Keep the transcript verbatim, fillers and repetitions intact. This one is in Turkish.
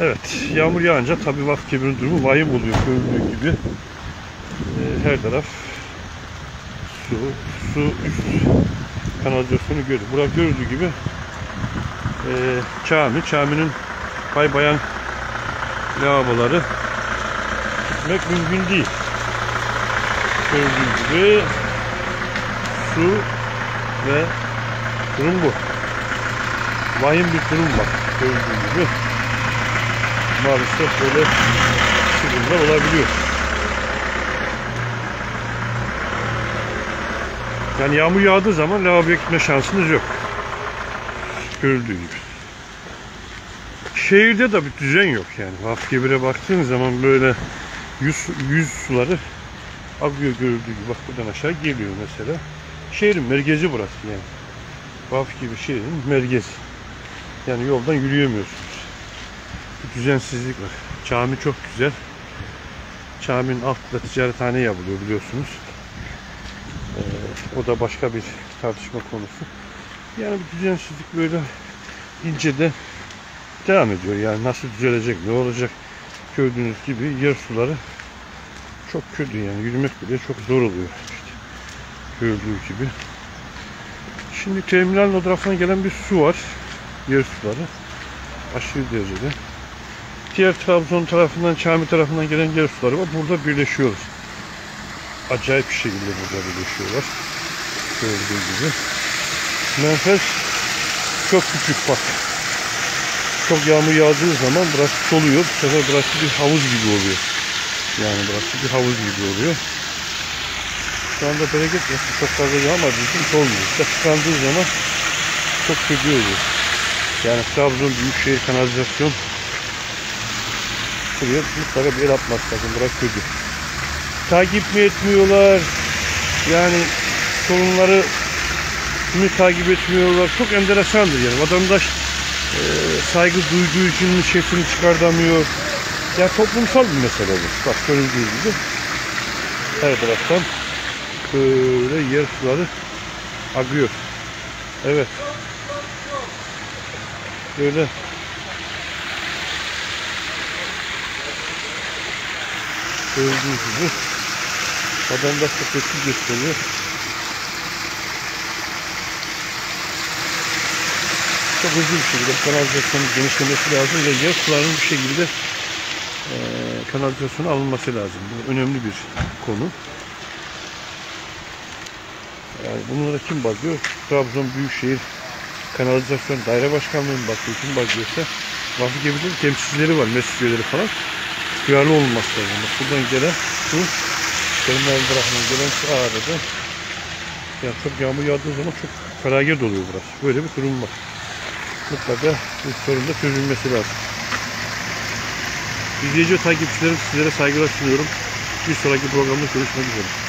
Evet, yağmur yağınca tabii Vakfı Kebir'in durumu vahim oluyor görüldüğü gibi. Ee, her taraf su, su üst kanalizasyonu görüyor. Burada görüldüğü gibi e, cami, caminin bay bayan lavaboları gitmek mümkün değil. Gördüğünüz gibi su ve durum bu. Vahim bir durum var. Gördüğünüz gibi maalesef böyle sıkıntılar olabiliyor. Yani yağmur yağdığı zaman lavaboya gitme şansınız yok. Görüldüğü gibi. Şehirde de bir düzen yok yani. Vakfı Kebir'e baktığın zaman böyle yüz, yüz suları akıyor görüldüğü gibi. Bak buradan aşağı geliyor mesela. Şehrin merkezi burası yani. Vakfı Kebir şehrin merkezi. Yani yoldan yürüyemiyorsunuz. Bir düzensizlik var. Cami çok güzel. Caminin altında ticarethane yapılıyor biliyorsunuz. Ee, o da başka bir tartışma konusu. Yani bir düzensizlik böyle inceden devam ediyor. Yani nasıl düzelecek, ne olacak? Gördüğünüz gibi yer suları çok kötü yani. Yürümek bile çok zor oluyor. İşte gördüğünüz gibi. Şimdi terminalin o tarafından gelen bir su var. Yer suları. Aşırı derecede. Diğer Trabzon tarafından, Çami tarafından gelen yer suları var. Burada birleşiyoruz. Acayip bir şekilde burada birleşiyorlar. Gördüğünüz gibi. Menfez çok küçük bak. Çok yağmur yağdığı zaman burası doluyor. Bu sefer burası bir havuz gibi oluyor. Yani burası bir havuz gibi oluyor. Şu anda bereket yası çok fazla yağmadığı için dolmuyor. İşte tıkandığı zaman çok kötü oluyor. Yani Trabzon Büyükşehir Kanalizasyon buraya mutlaka bir el atmak lazım. Burası kötü. Takip mi etmiyorlar? Yani sorunları mi takip etmiyorlar? Çok enteresandır yani. Vatandaş e, saygı duyduğu için sesini çıkartamıyor. Yani toplumsal bir mesele bu. Bak görüldüğü gibi her taraftan böyle yer suları akıyor. Evet. Böyle gördüğünüz gibi vatandaş çok tepki gösteriyor. Çok hızlı bir şekilde kanalizasyonun genişlemesi lazım ve yer sularının bir şekilde e, kanalizasyona alınması lazım. Bu önemli bir konu. Yani bunlara kim bakıyor? Trabzon Büyükşehir Kanalizasyon Daire Başkanlığı'nın bakıyor. Kim bakıyorsa Vakfı Kebir'in temsilcileri var, meclis üyeleri falan. Duyarlı olması lazım. Buradan gelen su, terminal tarafından gelen su ağrıda. Yani çok yağmur yağdığı zaman çok felaket oluyor burası. Böyle bir durum var. Mutlaka bu sorun da çözülmesi lazım. İzleyici ve takipçilerim, sizlere saygılar sunuyorum. Bir sonraki programda görüşmek üzere.